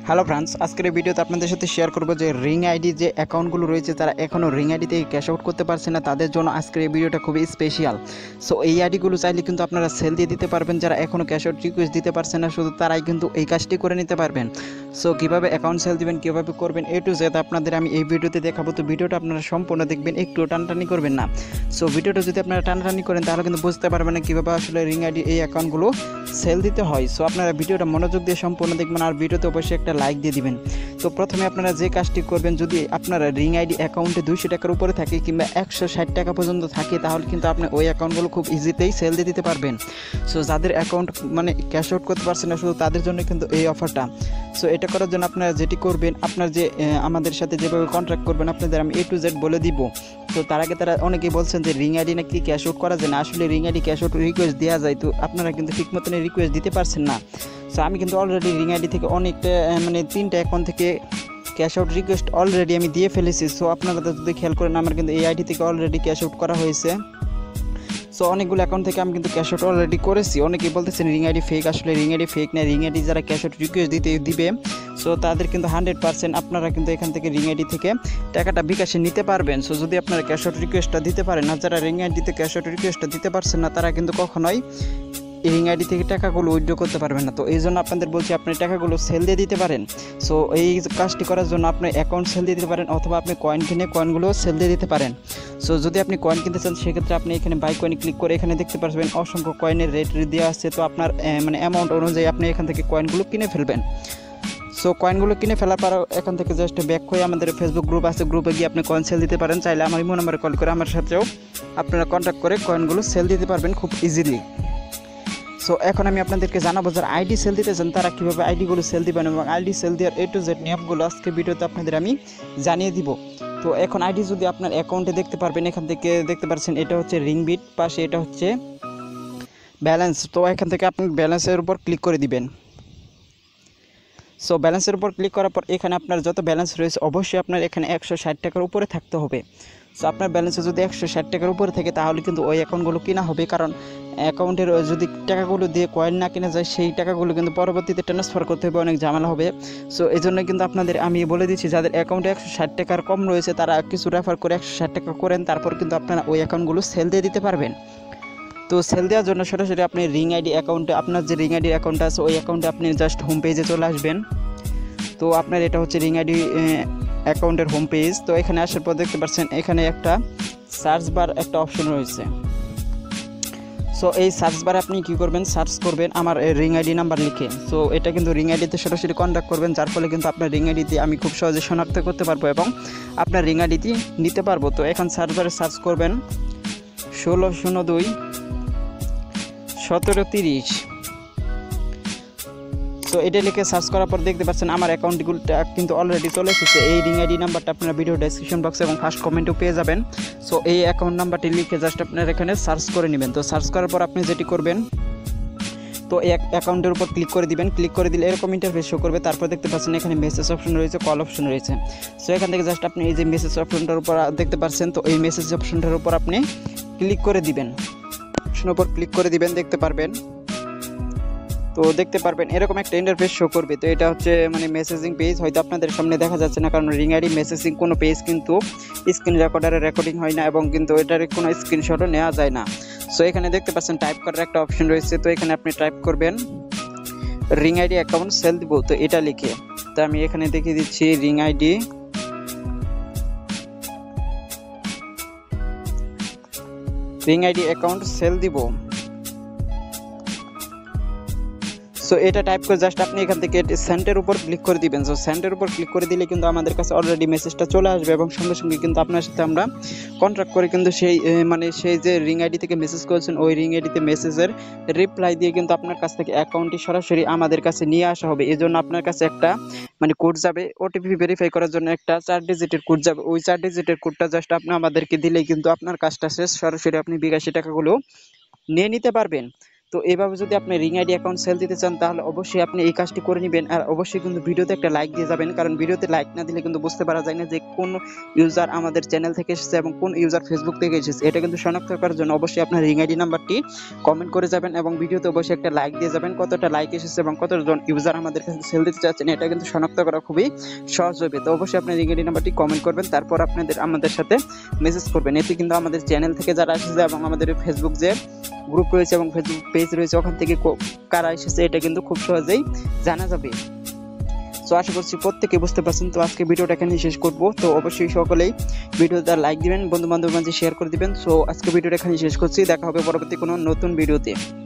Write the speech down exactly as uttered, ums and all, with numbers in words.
Hello friends, আজকের এই ভিডিওতে আপনাদের সাথে শেয়ার করব যে রিং আইডি যে অ্যাকাউন্টগুলো রয়েছে তারা এখনও রিং আইডি থেকে ক্যাশ আউট করতে পারছে না, তাদের জন্য আজকের এই ভিডিওটা খুবই স্পেশাল। সো এই আইডিগুলো চাইলে কিন্তু আপনারা সেল দিয়ে দিতে পারবেন। যারা এখনও ক্যাশ আউট রিকোয়েস্ট দিতে পারছেন না, শুধু তারাই কিন্তু এই কাজটি করে নিতে পারবেন। সো কীভাবে অ্যাকাউন্ট সেল দিবেন, কীভাবে করবেন, এ টু জেড আপনাদের আমি এই ভিডিওতে দেখাবো। তো ভিডিওটা আপনারা সম্পূর্ণ দেখবেন, একটু টানটানি করবেন না। সো ভিডিওটা যদি আপনারা টানটানি করেন তাহলে কিন্তু বুঝতে পারবেন না কীভাবে আসলে রিং আইডি এই অ্যাকাউন্টগুলো সেল দিতে হয়। সো আপনারা ভিডিওটা মনোযোগ দিয়ে সম্পূর্ণ দেখবেন, আর ভিডিওতে অবশ্যই একটা লাইক দিয়ে দিবেন। তো প্রথমে আপনারা যে কাজটি করবেন, যদি আপনারা রিং আইডি অ্যাকাউন্টে দুইশো টাকার উপরে থাকে কিংবা একশো ষাট টাকা পর্যন্ত থাকে, তাহলে কিন্তু আপনি ওই অ্যাকাউন্টগুলো খুব ইজিতেই সেল দিয়ে দিতে পারবেন। সো যাদের অ্যাকাউন্ট মানে ক্যাশ আউট করতে পারছেন না, শুধু তাদের জন্য কিন্তু এই অফারটা। সো এটা করার জন্য আপনারা যেটি করবেন, আপনার যে আমাদের সাথে যেভাবে কন্ট্যাক্ট করবেন আপনাদের আমি এ টু জেড বলে দিব। তো তার আগে তারা অনেকেই বলছেন যে রিং আইডি নাকি ক্যাশ আউট করা যায় না। আসলে ring ID cash out request দেওয়া যায়, তো আপনারা কিন্তু ঠিক মতন রিকোয়েস্ট দিতে পারছেন না। সো আমি কিন্তু অলরেডি রিং আইডি থেকে অনেকটা মানে তিনটা অ্যাকাউন্ট থেকে ক্যাশ আউট রিকোয়েস্ট অলরেডি আমি দিয়ে ফেলেছি। সো আপনারা যদি খেয়াল করেন, আমার কিন্তু এই আইডি থেকে অলরেডি ক্যাশ আউট করা হয়েছে। সো অনেকগুলো অ্যাকাউন্ট থেকে আমি কিন্তু ক্যাশ আউট অলরেডি করেছি। অনেকেই বলতেছেন রিং আইডি ফেক, আসলে রিং আইডি ফেক না। রিং আইডি যারা ক্যাশ আউট রিকোয়েস্ট দিতে দিবে, সো তাদের কিন্তু হান্ড্রেড পার্সেন্ট আপনারা কিন্তু এখান থেকে রিং আইডি থেকে টাকাটা বিকাশে নিতে পারবেন। সো যদি আপনারা ক্যাশ আউট রিকোয়েস্টটা দিতে পারেন, আর যারা রিং আইডিতে ক্যাশ আউট রিকোয়েস্টটা দিতে পারছেন না, তারা কিন্তু কখনোই রিং আইডি থেকে টাকাগুলো উইথড্র করতে পারবেন না। তো এই জন্য আপনাদের বলছি, আপনি টাকাগুলো সেল দিয়ে দিতে পারেন। সো এই কাজটি করার জন্য আপনি অ্যাকাউন্ট সেল দিয়ে দিতে পারেন, অথবা আপনি কয়েন কিনে কয়েনগুলো সেল দিয়ে দিতে পারেন। সো যদি আপনি কয়েন কিনতে চান, সেক্ষেত্রে আপনি এখানে বাই কয়েনে ক্লিক করে এখানে দেখতে পারবেন অসংখ্য কয়েনের রেট দেওয়া আছে। তো আপনার মানে অ্যামাউন্ট অনুযায়ী আপনি এখান থেকে কয়েনগুলো কিনে ফেলবেন। সো কয়েনগুলো কিনে ফেলার পর এখান থেকে জাস্ট ব্যাক হয়ে আমাদের ফেসবুক গ্রুপ আছে, গ্রুপে গিয়ে আপনি কয়েন সেল দিতে পারেন। চাইলে আমার ইমো নাম্বারে কল করে আমার সাথেও আপনারা কন্ট্যাক্ট করে কয়েনগুলো সেল দিতে পারবেন খুব ইজিলি। সো এখন আমি আপনাদেরকে জানাবো যারা আইডি সেল দিতে চান তারা কীভাবে আইডিগুলো সেল দিবেন, এবং আইডি সেল দেওয়ার এ টু জেড নিয়মগুলো আজকে ভিডিওতে আপনাদের আমি জানিয়ে দিব। তো এখন আইডি যদি আপনার অ্যাকাউন্টে দেখতে পারবেন, এখান থেকে দেখতে পাচ্ছেন এটা হচ্ছে রিং বিট, পাশে এটা হচ্ছে ব্যালেন্স। তো এখান থেকে আপনি ব্যালেন্সের উপর ক্লিক করে দিবেন। সো ব্যালেন্সের উপর ক্লিক করার পর এখানে আপনার যত ব্যালেন্স রয়েছে অবশ্যই আপনার এখানে একশো ষাট টাকার উপরে থাকতে হবে। সো আপনার ব্যালেন্সে যদি একশো ষাট টাকার উপরে থাকে তাহলে কিন্তু ওই অ্যাকাউন্টগুলো কেনা হবে, কারণ অ্যাকাউন্টের যদি টাকাগুলো দিয়ে কয়েন না কেনা যায়, সেই টাকাগুলো কিন্তু পরবর্তীতে ট্রান্সফার করতে হবে, অনেক ঝামেলা হবে। সো এই জন্য কিন্তু আপনাদের আমি বলে দিচ্ছি, যাদের অ্যাকাউন্টে একশো ষাট টাকার কম রয়েছে তারা কিছু রেফার করে একশো ষাট টাকা করেন, তারপর কিন্তু আপনারা ওই অ্যাকাউন্টগুলো সেল দিয়ে দিতে পারবেন। তো সেল দেওয়ার জন্য সরাসরি আপনি রিং আইডি অ্যাকাউন্টে, আপনার যে রিং আইডি অ্যাকাউন্ট আছে ওই অ্যাকাউন্টে আপনি জাস্ট হোম পেজে চলে আসবেন। তো আপনার এটা হচ্ছে রিং আইডি অ্যাকাউন্টের হোম পেজ। তো এখানে আসার পর দেখতে পাচ্ছেন এখানে একটা সার্চ বার একটা অপশন রয়েছে। সো এই সার্চ বারে আপনি কী করবেন, সার্চ করবেন আমার রিং আইডি নাম্বার লিখে। সো এটা কিন্তু রিং আইডিতে সরাসরি কন্ট্যাক্ট করবেন, যার ফলে কিন্তু আপনার রিং আইডিতে আমি খুব সহজে শনাক্ত করতে পারবো এবং আপনার রিং আইডিটি নিতে পারবো। তো এখন সার্চ বারে সার্চ করবেন ষোলো শূন্য দুই সতেরো তিরিশ। তো এটা লিখে সার্চ করার পর দেখতে পাচ্ছেন আমার অ্যাকাউন্টগুলোটা কিন্তু অলরেডি চলে এসেছে। এই রিং আইডি নাম্বারটা আপনারা ভিডিও ডেসক্রিপশন বক্সে এবং ফার্স্ট কমেন্টেও পেয়ে যাবেন। সো এই অ্যাকাউন্ট নাম্বারটি লিখে জাস্ট আপনারা এখানে সার্চ করে নেবেন। তো সার্চ করার পর আপনি যেটি করবেন, তো এই অ্যাকাউন্টের উপর ক্লিক করে দিবেন। ক্লিক করে দিলে এরকম ইন্টারফেস শো করবে। তারপর দেখতে পাচ্ছেন এখানে মেসেজ অপশন রয়েছে, কল অপশন রয়েছে। সো এখান থেকে জাস্ট আপনি এই যে মেসেজ অপশনটার উপর দেখতে পাচ্ছেন, তো এই মেসেজ অপশনটার উপর আপনি ক্লিক করে দিবেন। অপশনের উপর ক্লিক করে দিবেন, দেখতে পারবেন। তো দেখতে পারবেন এরকম একটা ইন্টারফেস শো করবে। তো এটা হচ্ছে মানে মেসেজিং পেজ, হয়তো আপনাদের সামনে দেখা যাচ্ছে না, কারণ রিং আইডি মেসেজিং কোনো পেজ কিন্তু স্ক্রিন রেকর্ডারে রেকর্ডিং হয় না, এবং কিন্তু এটার কোনো স্ক্রিনশটও নেওয়া যায় না। সো এখানে দেখতে পাচ্ছেন টাইপ করার একটা অপশন রয়েছে। তো এখানে আপনি টাইপ করবেন রিং আইডি অ্যাকাউন্ট সেল দিব, তো এটা লিখে। তো আমি এখানে দেখিয়ে দিচ্ছি ring ID ring ID account sell দিব। সো এটা টাইপ করে জাস্ট আপনি এখান থেকে সেন্টের উপর ক্লিক করে দিবেন। সো সেন্টের উপর ক্লিক করে দিলে কিন্তু আমাদের কাছে অলরেডি মেসেজটা চলে আসবে, এবং সঙ্গে সঙ্গে কিন্তু আপনার সাথে আমরা কন্ট্যাক্ট করে কিন্তু সেই মানে সেই যে রিং আইডি থেকে মেসেজ করেছেন ওই রিং আইডিতে মেসেজের রিপ্লাই দিয়ে কিন্তু আপনার কাছ থেকে অ্যাকাউন্টটি সরাসরি আমাদের কাছে নিয়ে আসা হবে। এই জন্য আপনার কাছে একটা মানে কোড যাবে, ওটিপি ভেরিফাই করার জন্য একটা চার ডিজিটের কোড যাবে। ওই চার ডিজিটের কোডটা জাস্ট আপনি আমাদেরকে দিলেই কিন্তু আপনার কাজটা শেষ, সরাসরি আপনি বিকাশি টাকাগুলো নিয়ে নিতে পারবেন। তো এইভাবে যদি আপনি রিং আইডি অ্যাকাউন্ট সেল দিতে চান তাহলে অবশ্যই আপনি এই কাজটি করে নেবেন। আর অবশ্যই কিন্তু ভিডিওতে একটা লাইক দিয়ে যাবেন, কারণ ভিডিওতে লাইক না দিলে কিন্তু বুঝতে পারা যায় না যে কোন ইউজার আমাদের চ্যানেল থেকে এসেছে এবং কোন ইউজার ফেসবুক থেকে এসেছে। এটা কিন্তু শনাক্ত করার জন্য অবশ্যই আপনার রিং আইডি নাম্বারটি কমেন্ট করে যাবেন এবং ভিডিওতে অবশ্যই একটা লাইক দিয়ে যাবেন। কতটা লাইক এসেছে এবং কতজন ইউজার আমাদের কাছে সেল দিতে চাচ্ছেন এটা কিন্তু শনাক্ত করা খুবই সহজ হবে। তো অবশ্যই আপনার রিং আইডি নাম্বারটি কমেন্ট করবেন, তারপর আপনাদের আমাদের সাথে মেসেজ করবেন। এতে কিন্তু আমাদের চ্যানেল থেকে যারা এসেছে এবং আমাদের ফেসবুক যে গ্রুপ রয়েছে এবং ফেসবুক পেজ রয়েছে ওখান থেকে কারা এসেছে এটা কিন্তু খুব সহজেই জানা যাবে। তো আশা করছি প্রত্যেকে বুঝতে পারছেন। তো আজকে ভিডিওটা এখানে শেষ করব। তো অবশ্যই সকলেই ভিডিওটা লাইক দিবেন, বন্ধু বান্ধবের মাঝে শেয়ার করে দিবেন। সো আজকে ভিডিওটা এখানে শেষ করছি, দেখা হবে পরবর্তী কোনো নতুন ভিডিওতে।